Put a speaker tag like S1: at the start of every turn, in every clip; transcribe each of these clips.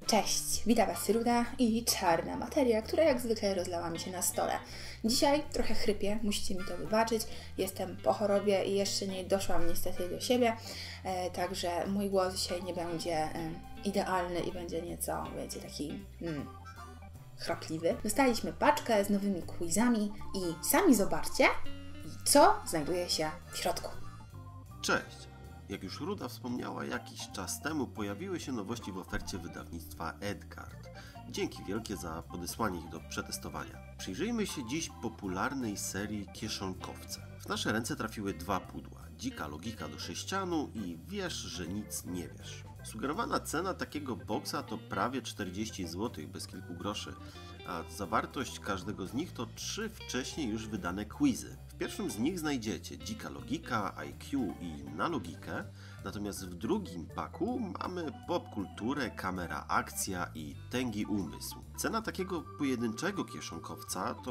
S1: Cześć, witam Was Ruda i czarna materia, która jak zwykle rozlała mi się na stole. Dzisiaj trochę chrypię, musicie mi to wybaczyć. Jestem po chorobie i jeszcze nie doszłam niestety do siebie, także mój głos dzisiaj nie będzie idealny i będzie nieco, wiecie, taki chrapliwy. Dostaliśmy paczkę z nowymi quizami i sami zobaczcie, co znajduje się w środku.
S2: Cześć! Jak już Ruda wspomniała, jakiś czas temu pojawiły się nowości w ofercie wydawnictwa Edgard. Dzięki wielkie za podesłanie ich do przetestowania. Przyjrzyjmy się dziś popularnej serii Kieszonkowce. W nasze ręce trafiły dwa pudła. Dzika logika do sześcianu i Wiesz, że nic nie wiesz. Sugerowana cena takiego boksa to prawie 40 zł bez kilku groszy, a zawartość każdego z nich to 3 wcześniej już wydane quizy. W pierwszym z nich znajdziecie Dzika logika, IQ i Na logikę, natomiast w drugim paku mamy popkulturę, kamera akcja i tęgi umysł. Cena takiego pojedynczego kieszonkowca to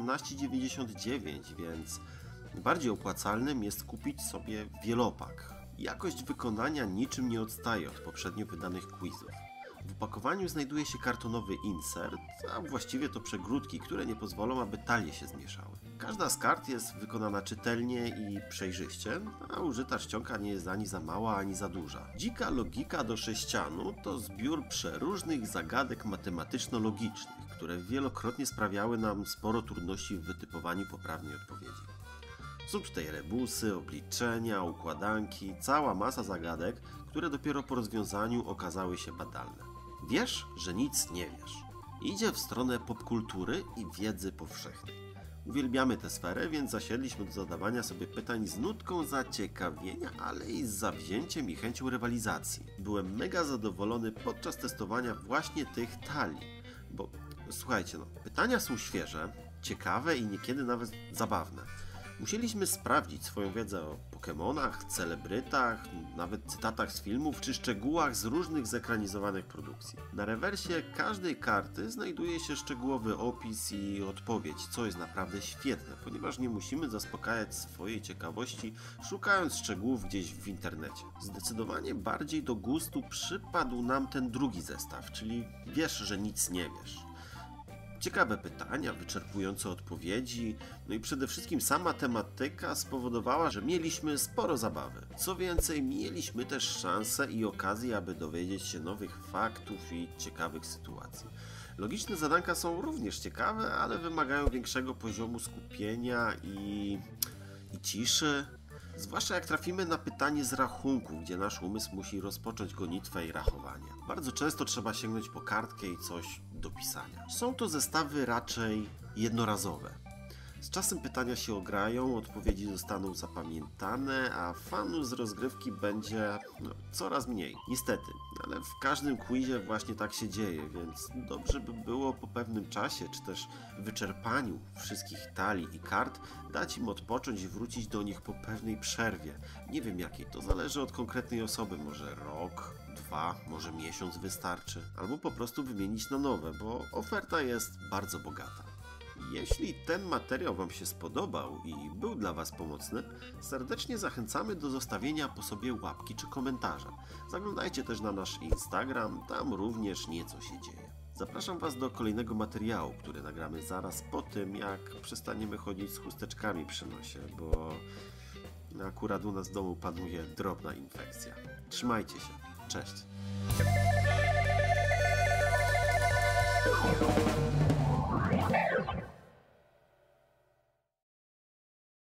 S2: 17,99, więc bardziej opłacalnym jest kupić sobie wielopak. Jakość wykonania niczym nie odstaje od poprzednio wydanych quizów. W opakowaniu znajduje się kartonowy insert, a właściwie to przegródki, które nie pozwolą, aby talie się zmieszały. Każda z kart jest wykonana czytelnie i przejrzyście, a użyta czcionka nie jest ani za mała, ani za duża. Dzika logika do sześcianu to zbiór przeróżnych zagadek matematyczno-logicznych, które wielokrotnie sprawiały nam sporo trudności w wytypowaniu poprawnej odpowiedzi. Są tutaj rebusy, obliczenia, układanki, cała masa zagadek, które dopiero po rozwiązaniu okazały się badalne. Wiesz, że nic nie wiesz. Idzie w stronę popkultury i wiedzy powszechnej. Uwielbiamy tę sferę, więc zasiedliśmy do zadawania sobie pytań z nutką zaciekawienia, ale i z zawzięciem i chęcią rywalizacji. Byłem mega zadowolony podczas testowania właśnie tych talii, bo słuchajcie, pytania są świeże, ciekawe i niekiedy nawet zabawne. Musieliśmy sprawdzić swoją wiedzę o Pokemonach, celebrytach, nawet cytatach z filmów czy szczegółach z różnych zekranizowanych produkcji. Na rewersie każdej karty znajduje się szczegółowy opis i odpowiedź, co jest naprawdę świetne, ponieważ nie musimy zaspokajać swojej ciekawości szukając szczegółów gdzieś w internecie. Zdecydowanie bardziej do gustu przypadł nam ten drugi zestaw, czyli Wiesz, że nic nie wiesz. Ciekawe pytania, wyczerpujące odpowiedzi, no i przede wszystkim sama tematyka spowodowała, że mieliśmy sporo zabawy. Co więcej, mieliśmy też szansę i okazję, aby dowiedzieć się nowych faktów i ciekawych sytuacji. Logiczne zadanka są również ciekawe, ale wymagają większego poziomu skupienia i ciszy. Zwłaszcza jak trafimy na pytanie z rachunku, gdzie nasz umysł musi rozpocząć gonitwę i rachowanie. Bardzo często trzeba sięgnąć po kartkę i coś do pisania. Są to zestawy raczej jednorazowe. Z czasem pytania się ograją, odpowiedzi zostaną zapamiętane, a fanów z rozgrywki będzie coraz mniej. Niestety, ale w każdym quizie właśnie tak się dzieje, więc dobrze by było po pewnym czasie, czy też wyczerpaniu wszystkich talii i kart, dać im odpocząć i wrócić do nich po pewnej przerwie. Nie wiem jakiej, to zależy od konkretnej osoby, może rok, 2, może miesiąc wystarczy, albo po prostu wymienić na nowe, bo oferta jest bardzo bogata. Jeśli ten materiał Wam się spodobał i był dla Was pomocny, serdecznie zachęcamy do zostawienia po sobie łapki czy komentarza. Zaglądajcie też na nasz Instagram, tam również nieco się dzieje. Zapraszam Was do kolejnego materiału, który nagramy zaraz po tym, jak przestaniemy chodzić z chusteczkami przy nosie, bo akurat u nas w domu panuje drobna infekcja. Trzymajcie się. Cześć!